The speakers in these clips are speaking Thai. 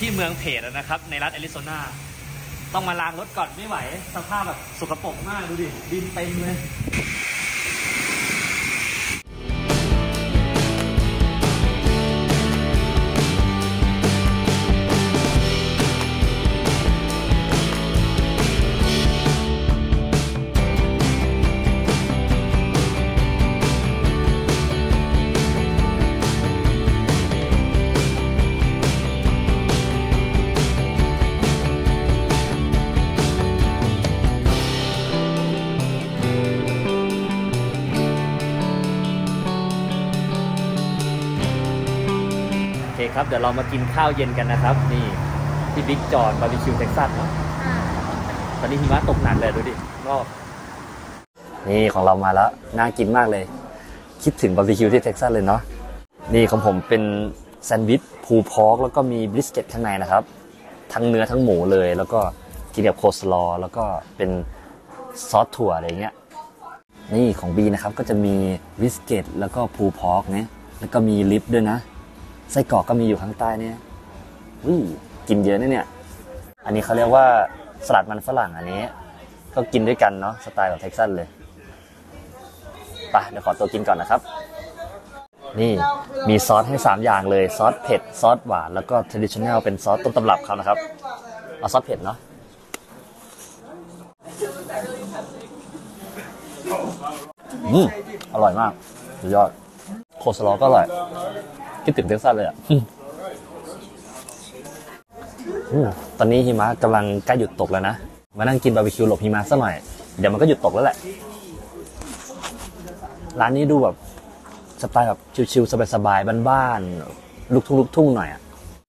ที่เมืองเพจนะครับในรัฐแอริโซนาต้องมาล้างรถก่อนไม่ไหวสภาพแบบสกปรกมากดูดิดินเต็มเลยครับเดี๋ยวเรามากินข้าวเย็นกันนะครับนี่ที่บิ๊กจอนบาร์บีคิวเท็กซัสเนาะตอนนี้หิมะตกหนักเลยดูดิรอบนี่ของเรามาแล้วน่ากินมากเลยคิดถึงบาร์บีคิวที่เท็กซัสเลยเนาะนี่ของผมเป็นแซนด์วิชพูพอกแล้วก็มีบริสเก็ตข้างในนะครับทั้งเนื้อทั้งหมูเลยแล้วก็กินกับโคสลอแล้วก็เป็นซอสถั่วอะไรเงี้ยนี่ของบีนะครับก็จะมีบริสเก็ตแล้วก็พูพอกนะแล้วก็มีลิปด้วยนะไส้กรอกก็มีอยู่ข้างใต้เนี่ยกินเยอะนะเนี่ยอันนี้เขาเรียกว่าสลัดมันฝรั่งอันนี้ก็กินด้วยกันเนาะสไตล์ของเท็กซัสเลยไปเดี๋ยวขอตัวกินก่อนนะครับนี่มีซอสให้3อย่างเลยซอสเผ็ดซอสหวานแล้วก็ traditional เป็นซอสต้นตำรับเขานะครับเอาซอสเผ็ดเนาะอร่อยมากสุดยอดโคสลอก็อร่อยคิดถึงเท็กซัสเลยอ่ะตอนนี้หิมะกำลังใกล้หยุดตกแล้วนะมานั่งกินบาร์บีคิวหลบหิมะซะหน่อยเดี๋ยวมันก็หยุดตกแล้วแหละร้านนี้ดูแบบสไตล์แบบชิลๆสบายๆบ้านๆลูกทุ่งหน่อยอ่ะ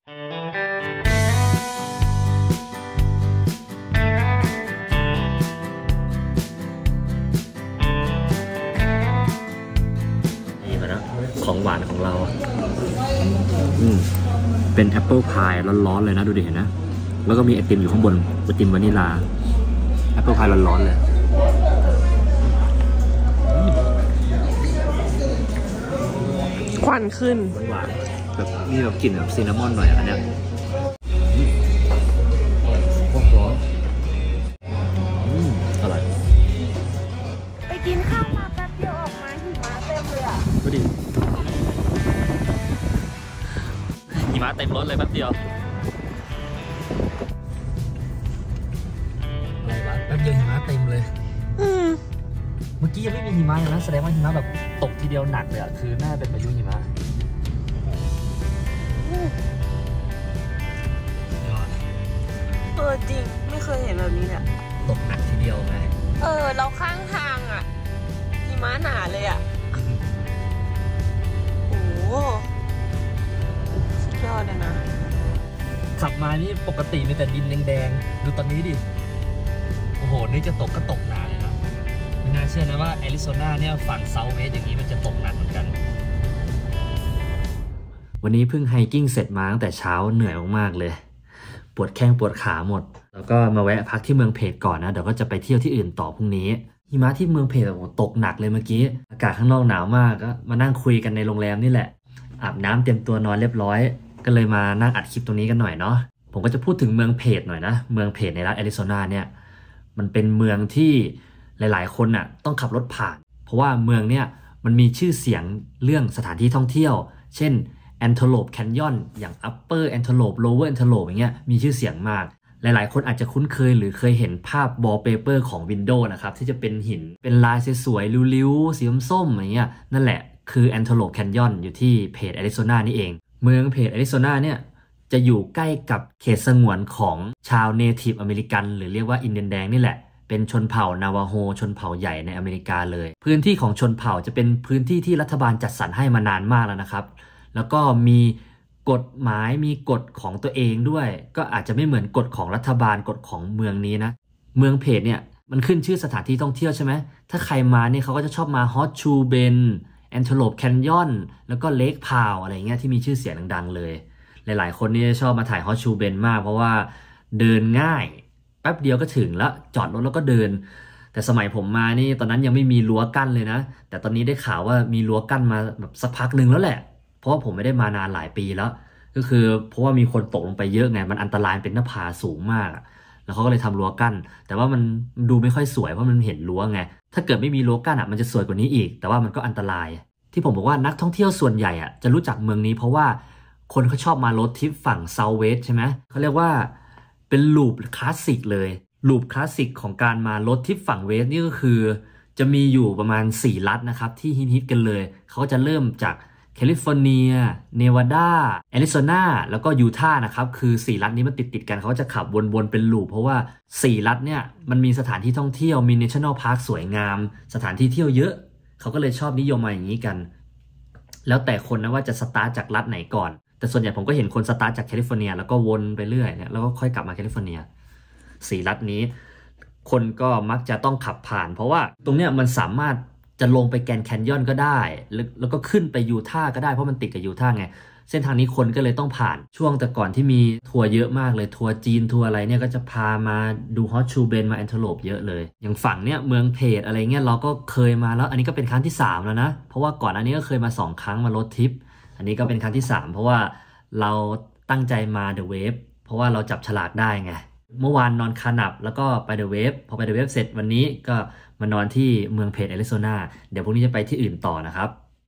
นี่มานะของหวานของเราเป็นแอปเปิลพายร้อนๆเลยนะดูดิเห็นนะแล้วก็มีไอติมอยู่ข้างบนไอติมวานิลาแอปเปิลพายร้อนๆเลยควันขึ้นหวานแบบมีแบบกลิ่นแบบซินนามอนหน่อยอันเนี้ยโคตรร้อนอร่อยไปกินข้าวมาแป๊บเดียวออกมาหิมะเต็มเลยอ่ะดูดิหิมะเต็มรถเลยแป๊บเดียวอะไรวะแป๊บเดียวหิมะเต็มเลยเมื่อกี้ยังไม่มีหิมะเลยนะแสดงว่าหิมะแบบตกทีเดียวหนักเลยอ่ะคือน่าเป็นพายุหิมะยอดจริงไม่เคยเห็นแบบนี้เนี่ยตกหนักทีเดียวไงเราข้างทางอ่ะหิมะหนาเลยอ่ะโอ้สุดยอดเลยนะขับมานี่ปกติมีแต่ดินแดงๆดูตอนนี้ดิโอ้โหนี่จะตกก็ตกหนาเลยนะไม่น่าเชื่อนะว่าแอริโซนาเนี่ยฝั่งเซาท์เวสต์อย่างนี้มันจะตกหนักเหมือนกันวันนี้เพิ่งไฮกิ้งเสร็จมาตั้งแต่เช้าเหนื่อยมากๆเลยปวดแข้งปวดขาหมดแล้วก็มาแวะพักที่เมืองเพจก่อนนะเดี๋ยวก็จะไปเที่ยวที่อื่นต่อพรุ่งนี้หิมะที่เมืองเพจตกหนักเลยเมื่อกี้อากาศข้างนอกหนาวมากก็มานั่งคุยกันในโรงแรมนี่แหละอาบน้ำเตรียมตัวนอนเรียบร้อยก็เลยมานั่งอัดคลิปตรงนี้กันหน่อยเนาะผมก็จะพูดถึงเมืองเพจหน่อยนะเมืองเพจในรัฐแอริโซนาเนี่ยมันเป็นเมืองที่หลายๆคนน่ะต้องขับรถผ่านเพราะว่าเมืองเนี่ยมันมีชื่อเสียงเรื่องสถานที่ท่องเที่ยวเช่นแอนเทโลปแคนยอนอย่าง Upper Antelope Lower Antelope อย่างเงี้ยมีชื่อเสียงมากหลายๆคนอาจจะคุ้นเคยหรือเคยเห็นภาพวอลเปเปอร์ของ Windows นะครับที่จะเป็นหินเป็นลายสวยๆริ้วๆสีส้มๆอย่างเงี้ยนั่นแหละคือ Antelope Canyon อยู่ที่เพจแอริโซนานี่เองเมืองเพจแอริโซนาเนี่ยจะอยู่ใกล้กับเขตสงวนของชาวเนทีฟอเมริกันหรือเรียกว่าอินเดียนแดงนี่แหละเป็นชนเผ่านาวาโฮชนเผ่าใหญ่ในอเมริกาเลยพื้นที่ของชนเผ่าจะเป็นพื้นที่ที่รัฐบาลจัดสรรให้มานานมากแล้วนะครับแล้วก็มีกฎหมายมีกฎของตัวเองด้วยก็อาจจะไม่เหมือนกฎของรัฐบาลกฎของเมืองนี้นะเมืองเพจเนี่ยมันขึ้นชื่อสถานที่ท่องเที่ยวใช่ไหมถ้าใครมาเนี่ยเขาก็จะชอบมาฮอตชูเบนแอนเทโลปแคนยอนแล้วก็เลคพาวอะไรเงี้ยที่มีชื่อเสียงดังๆเลยหลายๆคนนี่ชอบมาถ่ายฮอตชูเบนมากเพราะว่าเดินง่ายแป๊บเดียวก็ถึงแล้วจอดรถแล้วก็เดินแต่สมัยผมมานี่ตอนนั้นยังไม่มีรั้วกั้นเลยนะแต่ตอนนี้ได้ข่าวว่ามีรั้วกั้นมาแบบสักพักหนึ่งแล้วแหละเพราะว่าผมไม่ได้มานานหลายปีแล้วก็คือเพราะว่ามีคนตกลงไปเยอะไงมันอันตรายเป็นหน้าผาสูงมากแล้วเขาก็เลยทำรั้วกั้นแต่ว่ามันดูไม่ค่อยสวยเพราะมันเห็นรั้วไงถ้าเกิดไม่มีรั้วกั้นมันจะสวยกว่านี้อีกแต่ว่ามันก็อันตรายที่ผมบอกว่านักท่องเที่ยวส่วนใหญ่จะรู้จักเมืองนี้เพราะว่าคนเขาชอบมาโรดทริปฝั่งเซาท์เวสต์ใช่ไหมเขาเรียกว่าเป็นลูปคลาสสิกเลยลูปคลาสสิกของการมาโรดทริปฝั่งเวสต์นี่ก็คือจะมีอยู่ประมาณ4รัฐนะครับที่ฮิตกันเลยเขาจะเริ่มจากแคลิฟอร์เนียเนวาดาแอริโซนาแล้วก็ยูทาห์นะครับคือ4รัฐนี้มันติดกันเขาจะขับวนๆเป็นลูปเพราะว่า4รัฐเนี่ยมันมีสถานที่ท่องเที่ยวมีเนชั่นแนลพาร์คสวยงามสถานที่เที่ยวเยอะเขาก็เลยชอบนิยมมาอย่างนี้กันแล้วแต่คนนะว่าจะสตาร์ทจากรัฐไหนก่อนแต่ส่วนใหญ่ผมก็เห็นคนสตาร์ทจากแคลิฟอร์เนียแล้วก็วนไปเรื่อยเนี่ยแล้วก็ค่อยกลับมาแคลิฟอร์เนีย4รัฐนี้คนก็มักจะต้องขับผ่านเพราะว่าตรงเนี้ยมันสามารถจะลงไปแกรนด์แคนยอนก็ได้แล้วก็ขึ้นไปยูทาห์ก็ได้เพราะมันติดกับยูทาห์ไงเส้นทางนี้คนก็เลยต้องผ่านช่วงแต่ก่อนที่มีทัวร์เยอะมากเลยทัวร์จีนทัวร์อะไรเนี่ยก็จะพามาดูฮอตชูเบนมาแอนเทโลปเยอะเลยอย่างฝั่งเนี่ยเมืองเพจอะไรเงี้ยเราก็เคยมาแล้วอันนี้ก็เป็นครั้งที่3แล้วนะเพราะว่าก่อนอันนี้ก็เคยมา2 ครั้งมาโรดทริปอันนี้ก็เป็นครั้งที่3เพราะว่าเราตั้งใจมาเดอะเวฟเพราะว่าเราจับฉลากได้ไงเมื่อวานนอนคานับแล้วก็ไปเดอะเวฟพอไปเดอะเวฟเสร็จวันนี้ก็มานอนที่เมืองเพจแอริโซนาเดี๋ยวพรุ่งนี้จะไปที่อื่นต่อนะครับ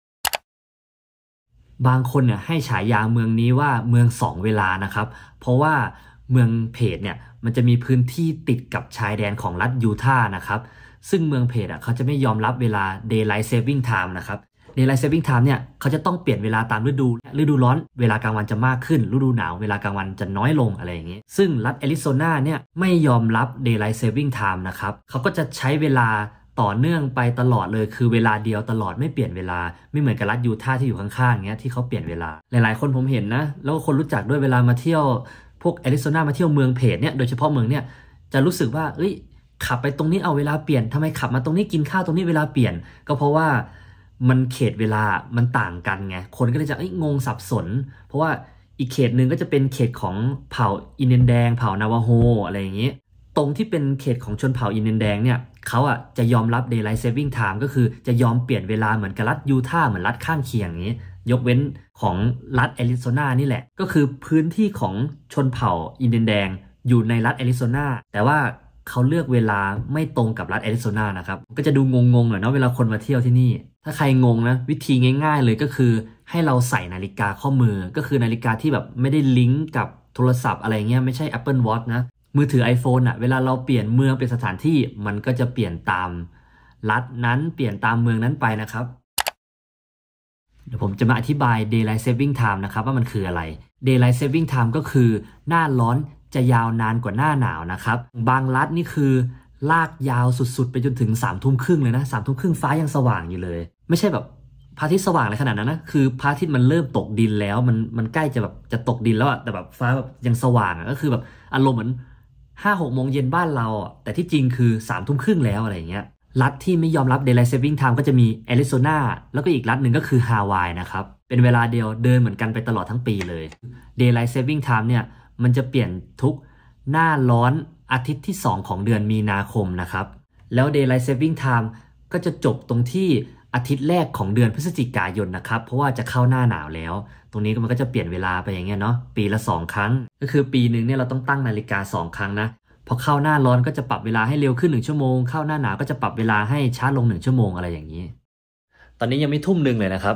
บางคนเนี่ยให้ฉายาเมืองนี้ว่าเมือง2 เวลานะครับเพราะว่าเมืองเพจเนี่ยมันจะมีพื้นที่ติดกับชายแดนของรัฐยูทาห์นะครับซึ่งเมืองเพจเขาจะไม่ยอมรับเวลา Daylight Saving Time นะครับ Daylight Saving Time เนี่ยเขาจะต้องเปลี่ยนเวลาตามฤดูร้อนเวลากลางวันจะมากขึ้นฤดูหนาวเวลากลางวันจะน้อยลงอะไรอย่างนี้ซึ่งรัฐแอริโซนาเนี่ยไม่ยอมรับ Daylight Saving Time นะครับเขาก็จะใช้เวลาต่อเนื่องไปตลอดเลยคือเวลาเดียวตลอดไม่เปลี่ยนเวลาไม่เหมือนกับรัฐยูทาห์ที่อยู่ข้างๆเงี้ยที่เขาเปลี่ยนเวลาหลายๆคนผมเห็นนะแล้วก็คนรู้จักด้วยเวลามาเที่ยวพวกแอริโซนามาเที่ยวเมืองเพจเนี่ยโดยเฉพาะเมืองเนี่ยจะรู้สึกว่าขับไปตรงนี้เอาเวลาเปลี่ยนทำไมขับมาตรงนี้กินข้าวตรงนี้เวลาเปลี่ยนก็เพราะว่ามันเขตเวลามันต่างกันไงคนก็เลยจะงงสับสนเพราะว่าอีกเขตหนึ่งก็จะเป็นเขตของเผ่าอินเดียนแดงเผ่านาวาโฮอะไรอย่างนี้ตรงที่เป็นเขตของชนเผ่าอินเดียนแดงเนี่ยเขาจะยอมรับ Daylight Saving Time ก็คือจะยอมเปลี่ยนเวลาเหมือนกับรัฐยูทาห์เหมือนรัฐข้างเคียงอย่างนี้ยกเว้นของรัฐแอริโซนานี่แหละก็คือพื้นที่ของชนเผ่าอินเดียนแดงอยู่ในรัฐแอริโซนาแต่ว่าเขาเลือกเวลาไม่ตรงกับรัฐแอริโซนานะครับก็จะดูงงๆหน่อยเนาะเวลาคนมาเที่ยวที่นี่ถ้าใครงงนะวิธีง่ายๆเลยก็คือให้เราใส่นาฬิกาข้อมือก็คือนาฬิกาที่แบบไม่ได้ลิงก์กับโทรศัพท์อะไรเงี้ยไม่ใช่ Apple Watch นะมือถือ iPhone เวลาเราเปลี่ยนเมืองเป็นสถานที่มันก็จะเปลี่ยนตามรัฐนั้นเปลี่ยนตามเมืองนั้นไปนะครับเดี๋ยวผมจะมาอธิบาย Daylight Saving Time นะครับว่ามันคืออะไร Daylight Saving Time ก็คือหน้าร้อนจะยาวนานกว่าหน้าหนาวนะครับบางรัฐนี่คือลากยาวสุดๆไปจนถึง3 ทุ่มครึ่งเลยนะ3 ทุ่มครึ่งฟ้ายังสว่างอยู่เลยไม่ใช่แบบพระอาทิตย์สว่างอะไรขนาดนั้นนะคือพระอาทิตย์มันเริ่มตกดินแล้วมันใกล้จะแบบจะตกดินแล้วแต่แบบฟ้าแบบยังสว่างก็คือแบบอารมณ์เหมือน5-6 โมงเย็นบ้านเราแต่ที่จริงคือ3 ทุ่มครึ่งแล้วอะไรอย่างเงี้ยรัฐที่ไม่ยอมรับ Daylight Saving Time ก็จะมีแอริโซนาแล้วก็อีกรัฐหนึ่งก็คือฮาวายนะครับเป็นเวลาเดียวเดินเหมือนกันไปตลอดทั้งปีเลย Daylight Saving Time เนี่ยมันจะเปลี่ยนทุกหน้าร้อนอาทิตย์ที่2ของเดือนมีนาคมนะครับแล้ว Daylight Saving Time ก็จะจบตรงที่อาทิตย์แรกของเดือนพฤศจิกายนนะครับเพราะว่าจะเข้าหน้าหนาวแล้วตรงนี้มันก็จะเปลี่ยนเวลาไปอย่างเงี้ยเนาะปีละ2 ครั้งก็คือปีนึงเนี่ยเราต้องตั้งนาฬิกา2 ครั้งนะพอเข้าหน้าร้อนก็จะปรับเวลาให้เร็วขึ้น1 ชั่วโมงเข้าหน้าหนาวก็จะปรับเวลาให้ช้าลง1 ชั่วโมงอะไรอย่างนี้ตอนนี้ยังไม่1 ทุ่มเลยนะครับ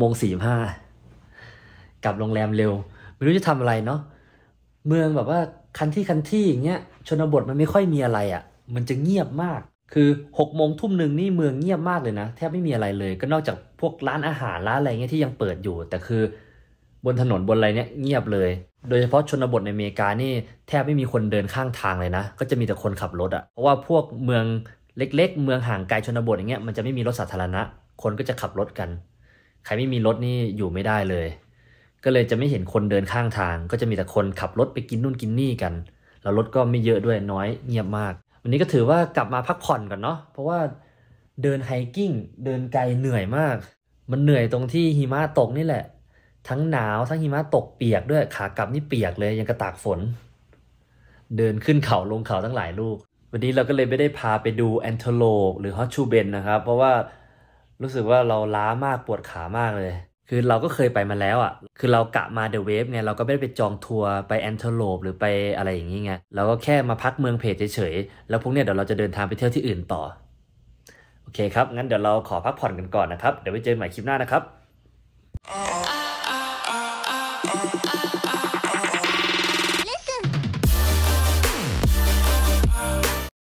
6:45กลับโรงแรมเร็วไม่รู้จะทำอะไรเนาะเมืองแบบว่าคันที่อย่างเงี้ยชนบทมันไม่ค่อยมีอะไรมันจะเงียบมากคือ6 โมง 1 ทุ่มนี่เมืองเงียบมากเลยนะแทบไม่มีอะไรเลยก็นอกจากพวกร้านอาหารร้านอะไรเงี้ยที่ยังเปิดอยู่แต่คือบนถนนบนอะไรเนี้ยเงียบเลยโดยเฉพาะชนบทในอเมริกานี่แทบไม่มีคนเดินข้างทางเลยนะก็จะมีแต่คนขับรถเพราะว่าพวกเมืองเล็กๆเมืองห่างไกลชนบทอย่างเงี้ยมันจะไม่มีรถสาธารณะคนก็จะขับรถกันใครไม่มีรถนี่อยู่ไม่ได้เลยก็เลยจะไม่เห็นคนเดินข้างทางก็จะมีแต่คนขับรถไปกินนู่นกินนี่กันแล้วรถก็ไม่เยอะด้วยน้อยเงียบมากวันนี้ก็ถือว่ากลับมาพักผ่อนก่อนเนาะเพราะว่าเดินไฮกิ้งเดินไกลเหนื่อยมากมันเหนื่อยตรงที่หิมะตกนี่แหละทั้งหนาวทั้งหิมะตกเปียกด้วยขากลับนี่เปียกเลยยังกระตากฝนเดินขึ้นเขาลงเขาทั้งหลายลูกวันนี้เราก็เลยไม่ได้พาไปดูแอนเทโลปหรือฮอตชูเบนนะครับเพราะว่ารู้สึกว่าเราล้ามากปวดขามากเลยคืคือเราก็เคยไปมาแล้วอ่ะคือเรากะมาเดอะเวฟไงเราก็ไม่ได้ไปจองทัวร์ไปแอนเทอร์โลปหรือไปอะไรอย่างงี้ไงเราก็แค่มาพักเมืองเพจเฉยๆแล้วพวกเนี้ยเดี๋ยวเราจะเดินทางไปเที่ยวที่อื่นต่อโอเคครับงั้นเดี๋ยวเราขอพักผ่อนกันก่อนนะครับเดี๋ยวไว้เจอกันใหม่คลิปหน้านะครับ